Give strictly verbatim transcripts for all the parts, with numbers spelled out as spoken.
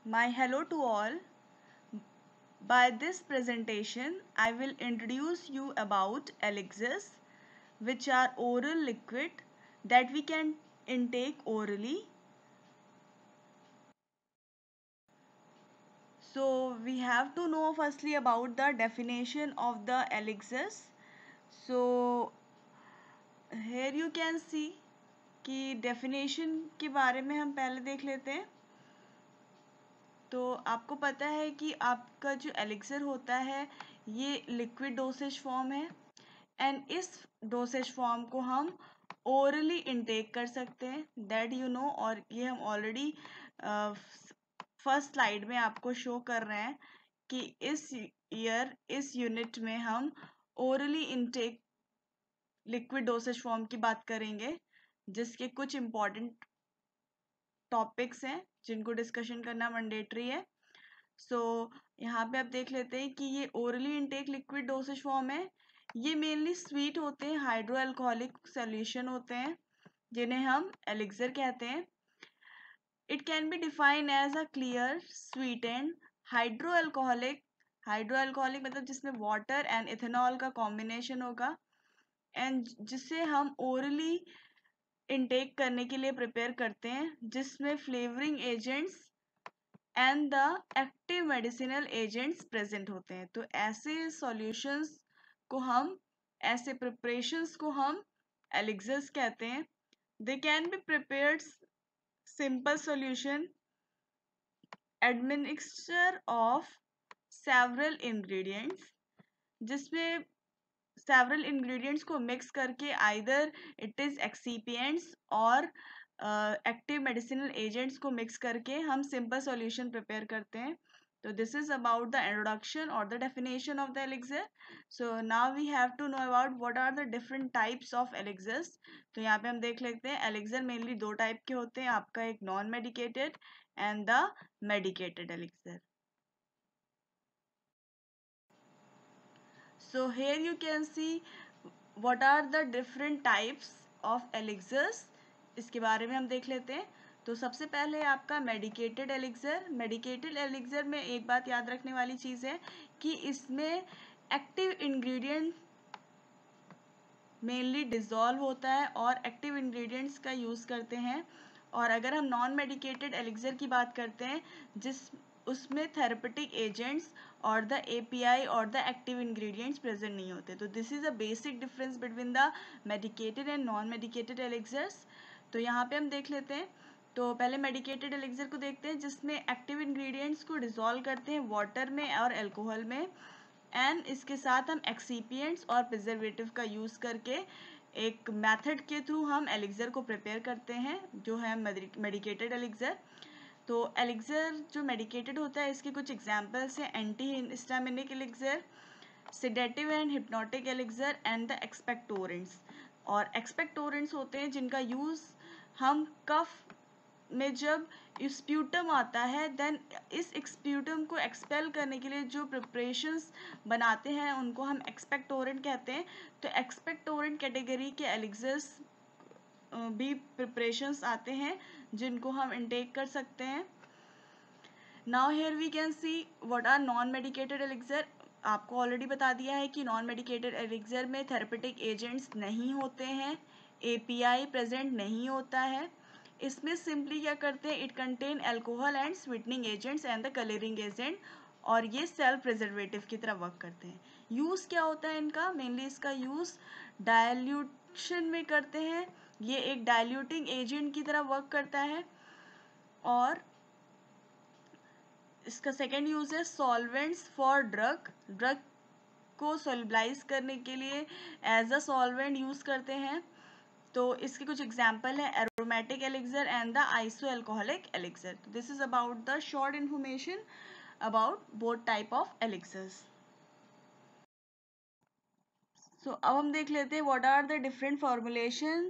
My hello to all. By this presentation, I will introduce you about elixirs, which are oral liquid that we can intake orally. So we have to know firstly about the definition of the elixirs. So here you can see कि definition के बारे में हम पहले देख लेते हैं. तो आपको पता है कि आपका जो एलिक्सर होता है ये लिक्विड डोसेज फॉर्म है एंड इस डोसेज फॉर्म को हम ओरली इनटेक कर सकते हैं दैट यू नो. और ये हम ऑलरेडी फर्स्ट स्लाइड में आपको शो कर रहे हैं कि इस ईयर इस यूनिट में हम orally intake liquid dosage form की बात करेंगे जिसके कुछ इम्पॉर्टेंट टॉपिक्स हैं जिनको डिस्कशन करना मैंडेटरी है. सो so, यहाँ पे आप देख लेते हैं कि ये orally intake liquid dosage form है. ये मेनली स्वीट होते हैं, हाइड्रो अल्कोहलिक सोल्यूशन होते हैं जिन्हें हम एलिक्सर कहते हैं. It can be define as a clear sweet and hydroalcoholic. Hydroalcoholic मतलब जिसमें वाटर एंड इथेनॉल का कॉम्बिनेशन होगा एंड जिसे हम ओरली इनटेक करने के लिए प्रिपेयर करते हैं जिसमें flavouring agents and the active medicinal agents present होते हैं. तो ऐसे सॉल्यूशंस को हम ऐसे प्रिपरेशंस को हम एलिक्सर्स कहते हैं. They can be prepared simple solution admixture of several ingredients जिसमें सेवरल इंग्रेडिएंट्स को मिक्स करके आइदर इट इज एक्सीपिएंट्स और एक्टिव मेडिसिनल एजेंट्स को मिक्स करके हम सिंपल सॉल्यूशन प्रिपेयर करते हैं. तो this is about the introduction और the definition of the elixir. So now we have to know about what are the different types of elixirs. तो यहाँ पे हम देख लेते हैं एलिक्सर मेनली दो टाइप के होते हैं. आपका एक non medicated and the medicated elixir. So here you can see what are the different types of elixirs. इसके बारे में हम देख लेते हैं. तो सबसे पहले आपका मेडिकेटेड एलिक्सर. मेडिकेटेड एलिक्सर में एक बात याद रखने वाली चीज़ है कि इसमें एक्टिव इंग्रेडिएंट मेनली डिज़ोल्व होता है और एक्टिव इंग्रेडिएंट्स का यूज़ करते हैं. और अगर हम नॉन मेडिकेटेड एलिक्सर की बात करते हैं जिस उसमें थेरेपेटिक एजेंट्स और द एपीआई और द एक्टिव इंग्रेडिएंट्स प्रेजेंट नहीं होते. तो this is a basic difference between the medicated and non medicated elixirs. तो यहाँ पे हम देख लेते हैं. तो पहले मेडिकेटेड एलिक्सर को देखते हैं जिसमें एक्टिव इंग्रेडिएंट्स को डिसॉल्व करते हैं वाटर में और अल्कोहल में एंड इसके साथ हम एक्सीपिएंट्स और प्रिजर्वेटिव का यूज़ करके एक मेथड के थ्रू हम एलिक्सर को प्रिपेयर करते हैं जो है मेडिकेटेड एलिक्सर. तो एलिक्सर जो मेडिकेटेड होता है इसके कुछ एग्जांपल्स हैं. Anti histaminic elixir, sedative and hypnotic elixir and the expectorants. और एक्सपेक्टोरेंट्स होते हैं जिनका यूज़ हम कफ में जब स्प्यूटम आता है देन इस स्प्यूटम को एक्सपेल करने के लिए जो प्रिपरेशंस बनाते हैं उनको हम एक्सपेक्टोरेंट कहते हैं. तो एक्सपेक्टोरेंट कैटेगरी के एलिक्सर्स भी प्रिपरेशंस आते हैं जिनको हम इनटेक कर सकते हैं. Now here we can see what are non medicated elixir. आपको ऑलरेडी बता दिया है कि नॉन मेडिकेटेड एलिक्सर में थेरेपेटिक एजेंट्स नहीं होते हैं, एपीआई प्रेजेंट नहीं होता है. इसमें सिंपली क्या करते हैं, it contain alcohol and sweetening agents and the colouring agent और ये सेल्फ प्रिजर्वेटिव की तरह वर्क करते हैं. यूज़ क्या होता है इनका, मेनली इसका यूज़ डायल्यूशन में करते हैं. ये एक डायल्यूटिंग एजेंट की तरह वर्क करता है. और इसका सेकेंड यूज़ है सॉल्वेंट्स फॉर ड्रग. ड्रग को सोल्युबलाइज करने के लिए एज अ सॉल्वेंट यूज़ करते हैं. तो इसके कुछ एग्जाम्पल है aromatic elixir and the isoalcoholic elixir. This is about the short information about both type of elixirs. So अब हम देख लेते हैं what are the different formulation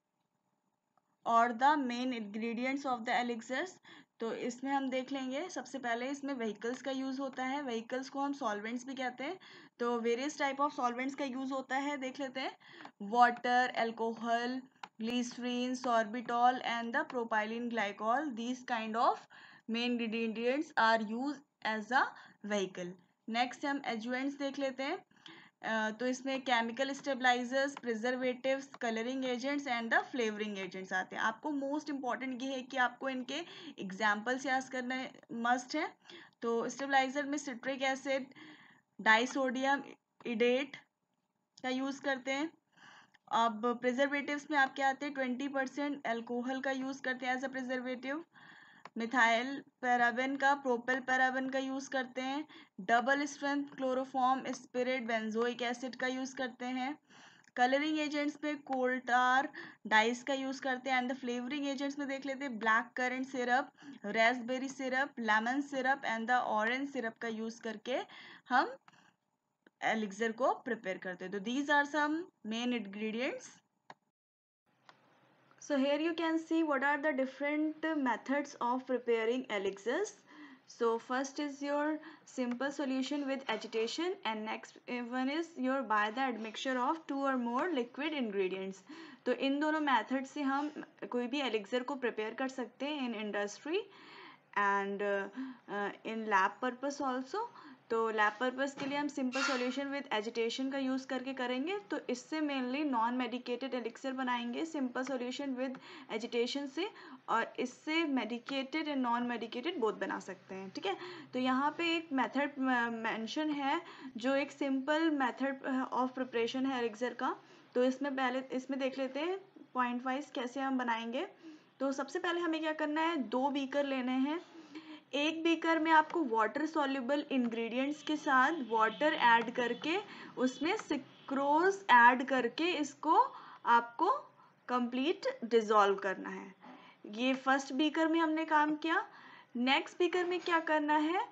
और the main ingredients of the elixirs. तो इसमें हम देख लेंगे सबसे पहले इसमें व्हीकल्स का यूज़ होता है. व्हीकल्स को हम सॉल्वेंट्स भी कहते हैं. तो वेरियस टाइप ऑफ सॉल्वेंट्स का यूज़ होता है, देख लेते हैं. Water, alcohol, glycerine, sorbitol and the propylene glycol. These kind of main ingredients are use as a vehicle. Next हम एजुएंट्स देख लेते हैं। Uh, तो इसमें chemical stabilisers, preservatives, colouring agents and the flavouring agents आते हैं। आपको मोस्ट इंपॉर्टेंट ये है कि आपको इनके एग्जाम्पल्स याद करने मस्ट है। तो स्टेबलाइजर में सिट्रिक एसिड, डाइसोडियम इडेट का यूज़ करते हैं। अब प्रिजर्वेटिव्स में आपके आते हैं ट्वेंटी परसेंट एल्कोहल का यूज़ करते हैं as a preservative. Methyl paraben का, प्रोपेल पैराबेन का यूज़ करते हैं। Double strength chloroform spirit benzoic acid का यूज़ करते हैं। कलरिंग एजेंट्स में कोल्टार डाइस का यूज़ करते हैं। एंड द फ्लेवरिंग एजेंट्स में देख लेते हैं black currant syrup, raspberry syrup, lemon syrup and the orange syrup का यूज़ करके हम एलिक्सर को प्रिपेयर करते हैं। तो these are some main ingredients. So here you can see what are the different methods of preparing elixirs. So first is your simple solution with agitation, and next one is your by the admixture of two or more liquid ingredients. तो इन दोनों method से हम कोई भी elixir को prepare कर सकते हैं in industry and in lab purpose also. तो लैब पर्पस के लिए हम सिंपल सॉल्यूशन विद एजिटेशन का यूज़ करके करेंगे। तो इससे मेनली नॉन मेडिकेटेड एलिक्सर बनाएंगे सिंपल सॉल्यूशन विद एजिटेशन से, और इससे medicated and non medicated both बना सकते हैं। ठीक है, तो यहाँ पे एक मेथड मेंशन है जो एक सिंपल मेथड ऑफ प्रिपरेशन है एलिक्सर का। तो इसमें पहले इसमें देख लेते हैं पॉइंट वाइज कैसे हम बनाएंगे। तो सबसे पहले हमें क्या करना है, दो बीकर लेने हैं। एक बीकर में आपको वाटर सॉल्युबल इंग्रेडिएंट्स के साथ वाटर ऐड करके उसमें सिक्रोज ऐड करके इसको आपको कंप्लीट डिसॉल्व करना है। ये फर्स्ट बीकर में हमने काम किया। नेक्स्ट बीकर में क्या करना है,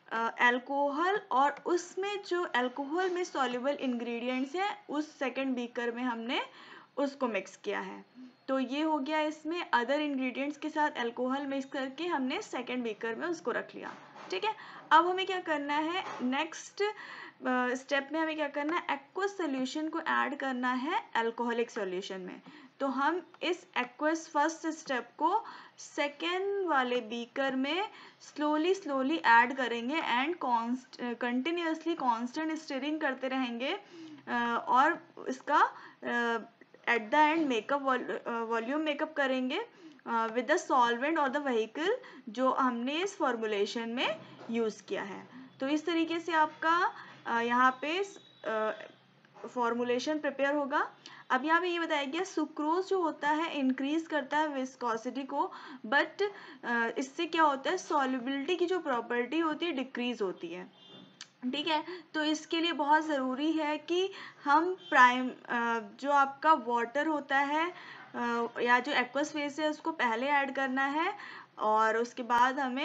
अल्कोहल uh, और उसमें जो अल्कोहल में सॉल्युबल इंग्रेडिएंट्स हैं उस सेकंड बीकर में हमने उसको मिक्स किया है। तो ये हो गया, इसमें अदर इंग्रेडिएंट्स के साथ अल्कोहल मिक्स करके हमने सेकंड बीकर में उसको रख लिया। ठीक है, अब हमें क्या करना है, नेक्स्ट स्टेप uh, में हमें क्या करना है, एक्वस सोल्यूशन को ऐड करना है अल्कोहलिक सॉल्यूशन में। तो हम इस एक्वस फर्स्ट स्टेप को सेकेंड वाले बीकर में स्लोली स्लोली ऐड करेंगे एंड कंटिन्यूसली कांस्टेंट स्टिरिंग करते रहेंगे uh, और इसका at the end makeup volume makeup करेंगे विद द सॉल्वेंट और द व्हीकल जो हमने इस फॉर्मुलेशन में यूज़ किया है। तो इस तरीके से आपका uh, यहाँ पे फॉर्मुलेशन uh, प्रिपेयर होगा। अब यहाँ पे ये बताया गया सुक्रोज जो होता है इंक्रीज करता है विस्कोसिटी को, बट uh, इससे क्या होता है, सॉल्युबिलिटी की जो प्रॉपर्टी होती है डिक्रीज होती है। ठीक है, तो इसके लिए बहुत ज़रूरी है कि हम प्राइम जो आपका वाटर होता है या जो एक्वस फेस है उसको पहले ऐड करना है और उसके बाद हमें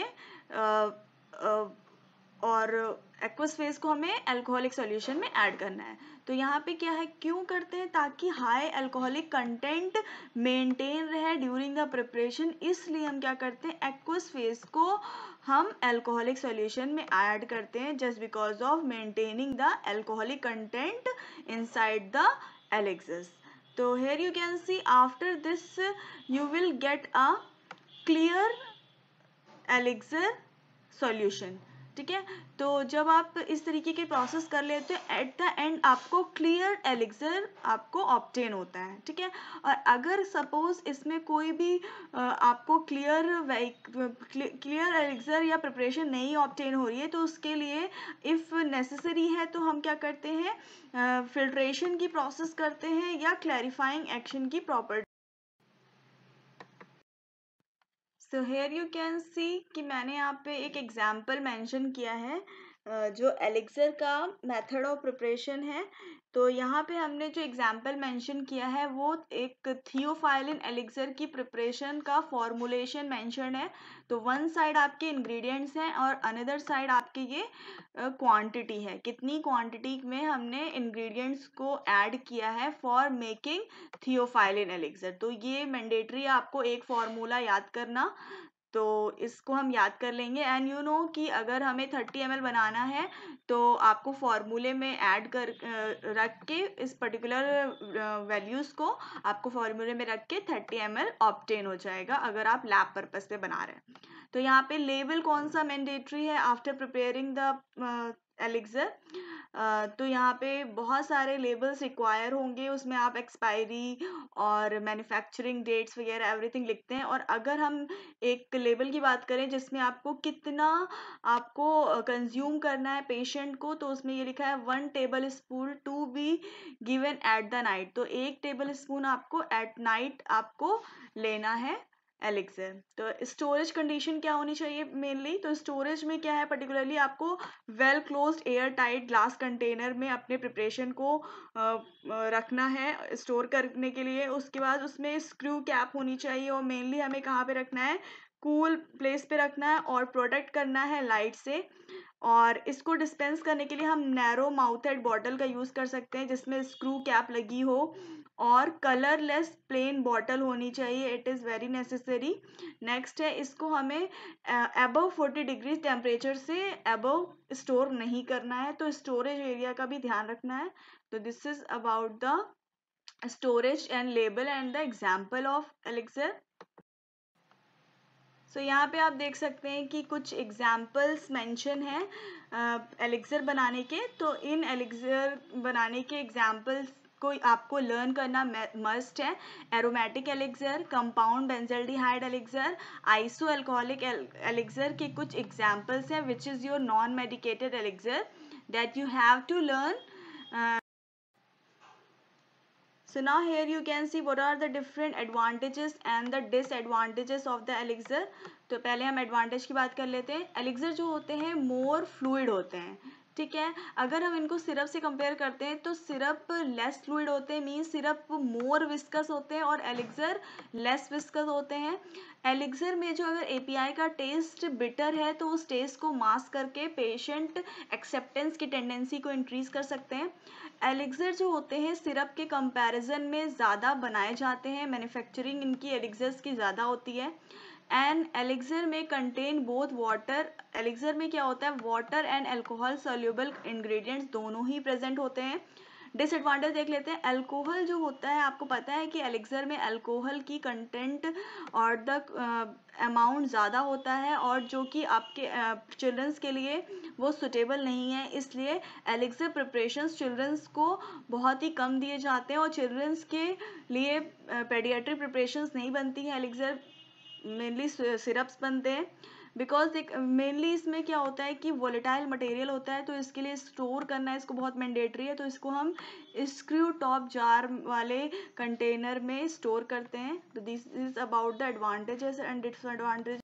और एक्वस फेस को हमें अल्कोहलिक सॉल्यूशन में ऐड करना है। तो यहाँ पे क्या है, क्यों करते हैं, ताकि हाई अल्कोहलिक कंटेंट मेंटेन रहे ड्यूरिंग द प्रिपरेशन। इसलिए हम क्या करते हैं, एक्वस फेस को हम अल्कोहलिक सॉल्यूशन में ऐड करते हैं just because of maintaining the alcoholic content inside the elixirs. तो here you can see after this you will get a clear elixir solution। ठीक है, तो जब आप इस तरीके के प्रोसेस कर लेते हैं एट द एंड आपको क्लियर एलिक्सर आपको ऑब्टेन होता है। ठीक है, और अगर सपोज इसमें कोई भी आपको क्लियर क्लियर एलिक्सर या प्रिपरेशन नहीं ऑब्टेन हो रही है तो उसके लिए इफ़ नेसेसरी है तो हम क्या करते हैं, फिल्ट्रेशन की प्रोसेस करते हैं या क्लैरिफाइंग एक्शन की property. So here you can see कि मैंने यहाँ पे एक एग्जाम्पल मेंशन किया है जो एलिक्सर का मेथड ऑफ प्रिपरेशन है। तो यहाँ पे हमने जो एग्जाम्पल मेंशन किया है वो एक थियोफाइलिन एलिक्सर की प्रिपरेशन का फॉर्मुलेशन मेंशन है। तो वन साइड आपके इंग्रेडिएंट्स हैं और अनदर साइड आपके ये क्वांटिटी uh, है, कितनी क्वांटिटी में हमने इंग्रेडिएंट्स को ऐड किया है फॉर मेकिंग थियोफाइलिन एलिक्सर। तो ये मैंडेटरी आपको एक फॉर्मूला याद करना। तो इसको हम याद कर लेंगे। एंड यू नो कि अगर हमें थर्टी एम एल बनाना है तो आपको फॉर्मूले में ऐड कर रख के इस पर्टिकुलर वैल्यूज़ को आपको फॉर्मूले में रख के थर्टी एम एल ऑब्टेन हो जाएगा अगर आप लैब पर्पज से बना रहे हैं। तो यहाँ पे लेबल कौन सा मैंडेटरी है आफ्टर प्रिपेयरिंग द एलिक्सर? तो यहाँ पे बहुत सारे लेबल्स रिक्वायर होंगे, उसमें आप एक्सपायरी और मैन्युफैक्चरिंग डेट्स वगैरह एवरीथिंग लिखते हैं। और अगर हम एक लेबल की बात करें जिसमें आपको कितना आपको कंज्यूम करना है पेशेंट को, तो उसमें ये लिखा है one tablespoon to be given at the night. तो एक टेबल स्पून आपको एट नाइट आपको लेना है एलिक्सर। तो स्टोरेज कंडीशन क्या होनी चाहिए मेनली? तो स्टोरेज में क्या है पर्टिकुलरली, आपको well closed airtight glass container में अपने प्रिपरेशन को रखना है स्टोर करने के लिए। उसके बाद उसमें स्क्रू कैप होनी चाहिए और मेनली हमें कहाँ पे रखना है, कूल प्लेस पे रखना है और प्रोटेक्ट करना है लाइट से। और इसको डिस्पेंस करने के लिए हम नैरो माउथेड बॉटल का यूज़ कर सकते हैं जिसमें स्क्रू कैप लगी हो और कलरलेस प्लेन बॉटल होनी चाहिए, it is very necessary. Next है, इसको हमें अबव फोर्टी डिग्री टेम्परेचर से अबव स्टोर नहीं करना है, तो स्टोरेज एरिया का भी ध्यान रखना है। तो this is about the storage and label and the example of elixir. So so, यहाँ पे आप देख सकते हैं कि कुछ एग्जाम्पल्स मेंशन हैं एलिक्सर बनाने के। तो इन एलिक्सर बनाने के एग्जाम्पल्स को आपको लर्न करना मस्ट है। Aromatic elixir, compound benzaldehyde elixir, isoalcoholic elixir के कुछ एग्जाम्पल्स हैं which is your non medicated elixir that you have to learn. So now here you can see what are the different advantages and the disadvantages of the elixir. तो पहले हम advantage की बात कर लेते हैं। एलिक्सर जो होते हैं मोर फ्लूइड होते हैं, ठीक है। अगर हम इनको सिरप से कंपेयर करते हैं तो सिरप लेस फ्लूइड होते हैं, मीन सिरप मोर विस्कस होते हैं और एलिक्सर लेस विस्कस होते हैं। एलिक्सर में जो अगर एपीआई का टेस्ट बिटर है तो उस टेस्ट को मास्क करके पेशेंट एक्सेप्टेंस की टेंडेंसी को इंक्रीज कर सकते हैं। एलिक्सर जो होते हैं सिरप के कंपैरिजन में ज़्यादा बनाए जाते हैं, मैन्युफैक्चरिंग इनकी एलिक्सर्स की ज़्यादा होती है। एंड एलिक्सर में कंटेन बोथ वाटर, एलिक्सर में क्या होता है water and alcohol soluble ingredients दोनों ही प्रेजेंट होते हैं। डिसएडवांटेज देख लेते हैं। अल्कोहल जो होता है, आपको पता है कि एलिक्सर में अल्कोहल की कंटेंट और द अमाउंट ज़्यादा होता है और जो कि आपके चिल्ड्रंस uh, के लिए वो सुटेबल नहीं है, इसलिए एलिक्सर प्रिपरेशंस चिल्ड्रंस को बहुत ही कम दिए जाते हैं और चिल्ड्रंस के लिए पेडियाट्रिक प्रिपरेशंस नहीं बनती हैं। एलिक्सर मेनली सिरप्स बनते हैं बिकॉज एक मेनली इसमें क्या होता है कि वोलेटाइल मटेरियल होता है, तो इसके लिए स्टोर करना इसको बहुत मैंडेटरी है। तो इसको हम स्क्रू टॉप जार वाले कंटेनर में स्टोर करते हैं। तो this is about the advantages and disadvantage.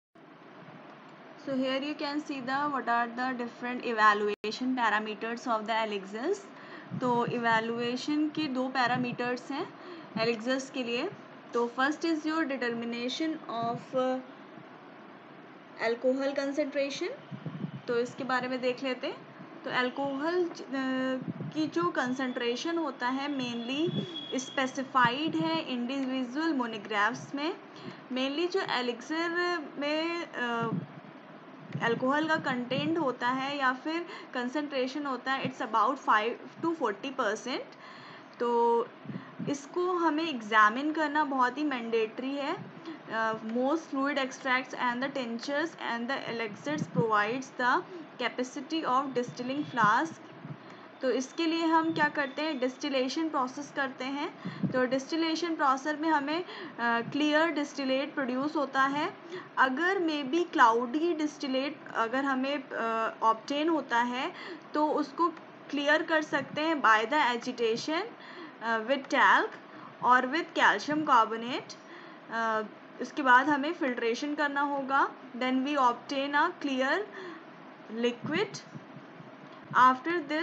So here you can see the what are the different evaluation parameters of the elixirs. तो इवैल्यूएशन के दो पैरामीटर्स हैं एलिक्सर्स के लिए। तो first is your determination of alcohol concentration. तो इसके बारे में देख लेते हैं। तो अल्कोहल की जो कंसंट्रेशन होता है मेनली स्पेसिफाइड है इंडिविजुअल मोनोग्राफ्स में। मेनली जो एलिक्सर में अल्कोहल का कंटेंट होता है या फिर कंसंट्रेशन होता है, it's about five to forty percent. तो इसको हमें एग्जामिन करना बहुत ही मैंडेटरी है। most fluid extracts and the tinctures and the elixirs provides the capacity of distilling flask। तो इसके लिए हम क्या करते हैं, डिस्टिलेशन प्रोसेस करते हैं। तो डिस्टिलेशन प्रोसेस में हमें क्लियर डिस्टिलेट प्रोड्यूस होता है। अगर मे बी क्लाउडी डिस्टिलेट अगर हमें ऑब्टेन uh, होता है तो उसको क्लियर कर सकते हैं by the agitation with talc और विद कैल्शियम कार्बोनेट। इसके बाद हमें फिल्ट्रेशन करना होगा। Then we obtain a clear liquid. After this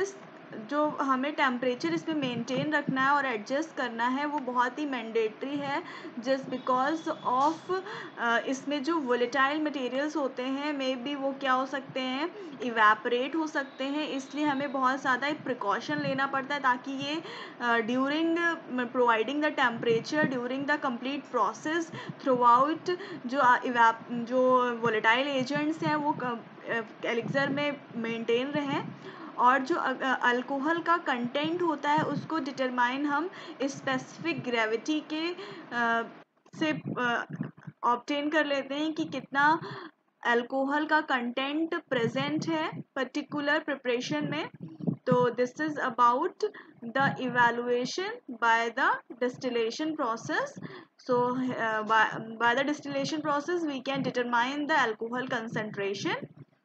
जो हमें टेम्परेचर इसमें मेंटेन रखना है और एडजस्ट करना है वो बहुत ही मैंडेटरी है, जस्ट बिकॉज ऑफ इसमें जो वोलेटाइल मटेरियल्स होते हैं मे बी वो क्या हो सकते हैं, इवेपोरेट हो सकते हैं, इसलिए हमें बहुत ज़्यादा प्रिकॉशन लेना पड़ता है ताकि ये during providing the temperature during the complete process throughout जो इवेप जो वोलेटाइल एजेंट्स हैं वो एलिक्सर में मेंटेन रहें। और जो अल्कोहल का कंटेंट होता है उसको डिटरमाइन हम स्पेसिफिक ग्रेविटी के आ, से ऑब्टेन कर लेते हैं कि कितना अल्कोहल का कंटेंट प्रेजेंट है पर्टिकुलर प्रिपरेशन में। तो this is about the evaluation by the distillation process. so uh, by, by the distillation process we can determine the alcohol concentration.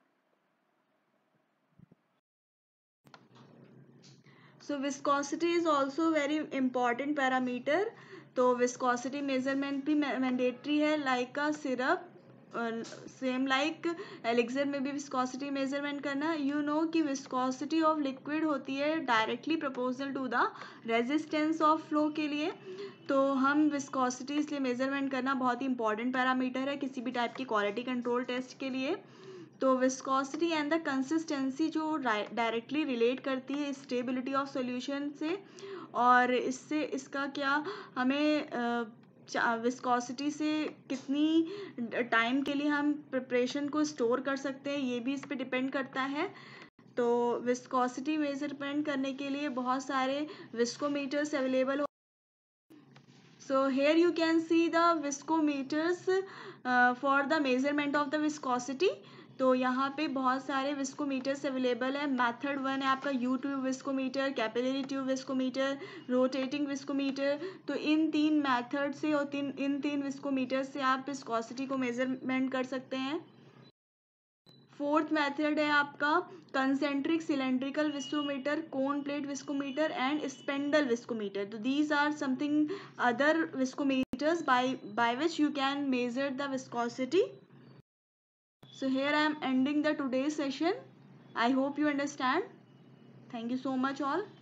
So viscosity is also very important parameter. तो viscosity measurement भी mandatory है like a syrup, same like elixir में भी viscosity measurement करना। You know कि viscosity of liquid होती है directly proportional to the resistance of flow के लिए। तो हम विस्कोसिटी इसलिए मेजरमेंट करना बहुत ही इंपॉर्टेंट पैरामीटर है किसी भी टाइप की क्वालिटी कंट्रोल टेस्ट के लिए। तो विस्कोसिटी एंड द कंसिस्टेंसी जो डायरेक्टली रिलेट करती है स्टेबिलिटी ऑफ सॉल्यूशन से, और इससे इसका क्या हमें विस्कोसिटी से कितनी टाइम के लिए हम प्रिपरेशन को स्टोर कर सकते हैं ये भी इस पे डिपेंड करता है। तो विस्कोसिटी मेजरमेंट करने के लिए बहुत सारे विस्कोमीटर्स अवेलेबल हो। So here you can see the viscometers for the measurement of the viscosity. तो यहाँ पे बहुत सारे विस्कोमीटर्स अवेलेबल है। मेथड वन है आपका U tube viscometer, capillary tube viscometer, rotating viscometer. तो इन तीन मेथड से और तीन इन तीन विस्कोमीटर से आप विस्कोसिटी को मेजरमेंट कर सकते हैं। फोर्थ मेथड है आपका concentric cylindrical viscometer, cone plate viscometer and spindle viscometer. तो these are something other viscometers by by which you can measure the viscosity. So here I am ending the today's session. I hope you understand. Thank you so much all.